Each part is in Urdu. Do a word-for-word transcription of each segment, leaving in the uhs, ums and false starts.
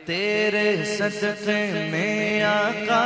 تیرے صدقے میں آقا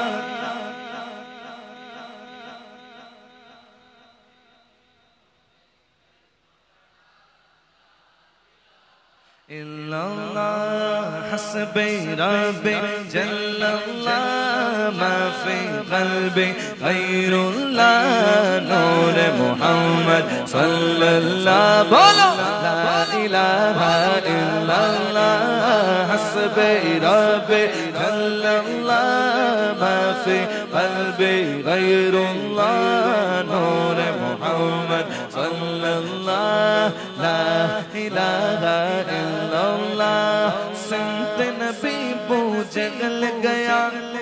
اللہ حسبی ربی جل اللہ ما فی قلبی غیر اللہ نور محمد صلی اللہ بولو لا الہ الا اللہ حسبی ربی جل اللہ ما فی قلبی غیر اللہ نور محمد صلی اللہ لا الہ الا اللہ سنت نبی پوچھ گل گیا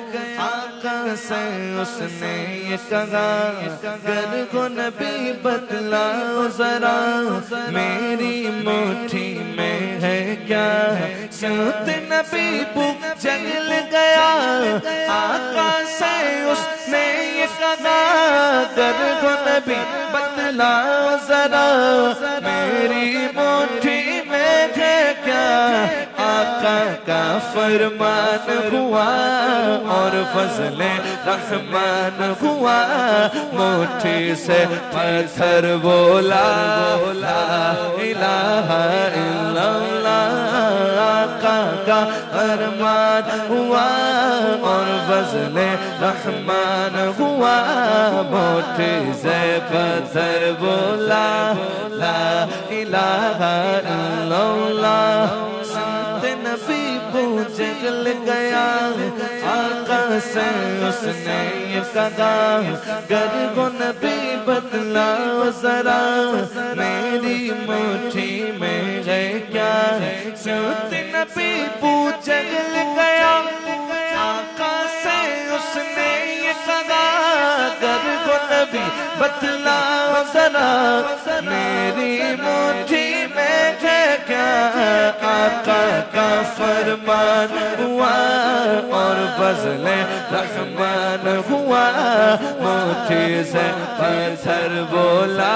آقا سے اس نے یہ کہا گر کو نبی بتلاؤ ذرا میری مٹھی میں ہے کیا سنت نبی پوچھ گل گیا آقا سے اس نے یہ کہا گر کو نبی بتلاؤ ذرا میری مٹھی میں ہے کیا آقا کا فرمان ہوا اور فضل رحمان ہوا مٹھی سے پتھر بولا لا الہ الا اللہ آقا کا فرمان ہوا اور فضل رحمان ہوا مٹھی سے پتھر بولا لا الہ الا اللہ سنت نبی پوچھ گل گیا آقا سے اس نے یہ کہا گر کو نبی بتلاؤ ذرا میری مٹھی میں ہے کیا سنت نبی پوچھ گل گیا آقا سے اس نے یہ کہا گر کو نبی بتلاؤ ذرا میری مٹھی میں ہے کیا آقا کا فرمان ہوا اور فضل رحمان ہوا مٹھی سے پتھر بولا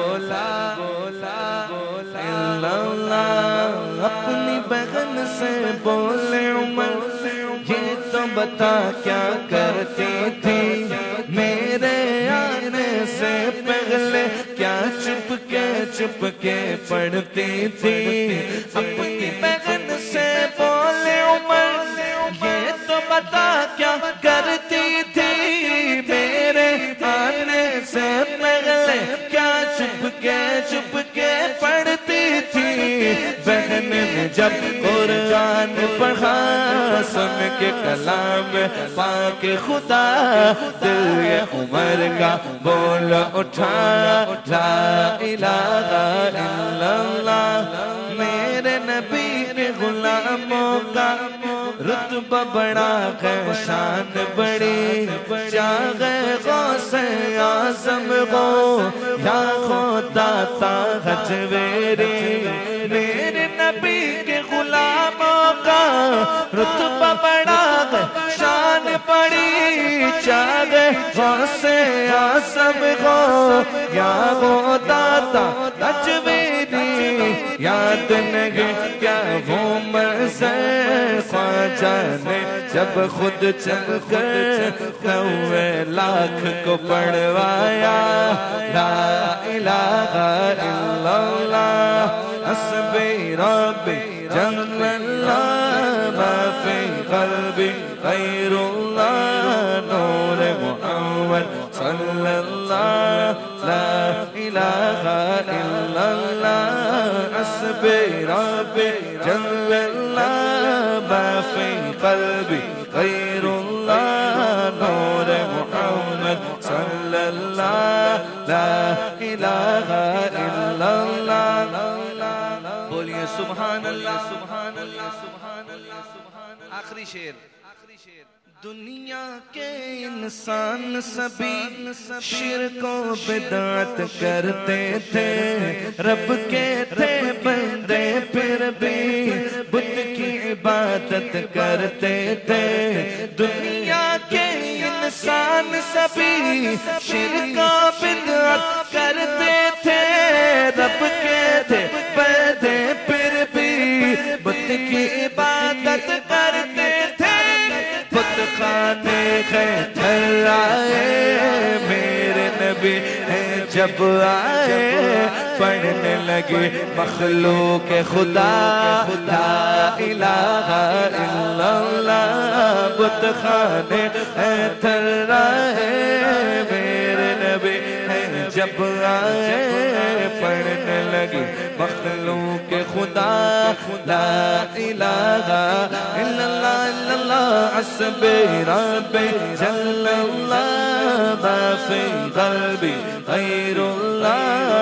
اللہ اپنی بہن سے بولے عمر یہ تو بتا کیا کرتی تھی میرے آنے سے پہلے کیا چھپ کے چھپ کے پڑھتی تھی اپنی بہن سے بولے عمر یہ تو بتا کیا کرتی تھی میرے آنے سے پہلے کیا چھپ کے چھپ کے پڑھتی تھی بہن نے جب قرآن پڑھا سن کے کلام پاک خدا دل یہ عمر کا بول اٹھا لا الہ الا اللہ میرے نبی کے غلاموں کا رتبہ بڑا ہے شان بڑی چاہ غوث اعظم کو یا خدا تا حجویری میرے نبی کے غلاموں کا رتبہ بڑا ہے شان بڑی چاہ غوث اعظم کو یا خدا تا حجویری یاد نہیں کیا وہ منظر خواجہ نے جب خود چل کر نوے لاکھ کو پڑھوایا لا الہ الا اللہ حسبی ربی جل اللہ ما فی قلبی غیر اللہ نور محمد صلی اللہ لا الہ الا اللہ حسبی ربی جل اللہ ما فی قلبی غیر اللہ نور محمد صلی اللہ لا الہ الا اللہ بولیے سبحان اللہ سبحان اللہ سبحان اللہ سبحان اللہ آخری شعر دنیا کے انسان سبھی شرک و بدعت کرتے تھے رب کے تھے بندے پھر بھی بت کی عبادت کرتے تھے دنیا کے انسان سبھی شرک و بدعت کرتے تھے رب کے تھے بندے پھر بھی بت کی عبادت جب آئے پڑھنے لگے مخلوق خدا لا الہ الا اللہ بت خانے تھر رہے میرے نبی ہیں جب آئے پڑھنے لگے مخلوق خدا لا الہ الا اللہ الا اللہ حسبی ربی جل اللہ ما فی قلبی غیر اللہ